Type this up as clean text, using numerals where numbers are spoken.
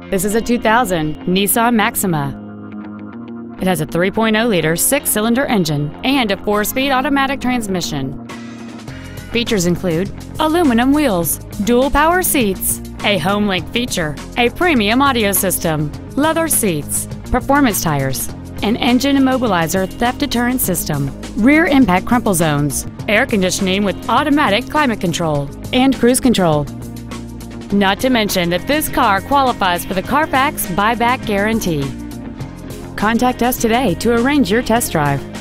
This is a 2000 Nissan Maxima. It has a 3.0-liter six-cylinder engine and a four-speed automatic transmission. Features include aluminum wheels, dual power seats, a HomeLink feature, a premium audio system, leather seats, performance tires, an engine immobilizer theft deterrent system, rear impact crumple zones, air conditioning with automatic climate control, and cruise control. Not to mention that this car qualifies for the Carfax buyback guarantee. Contact us today to arrange your test drive.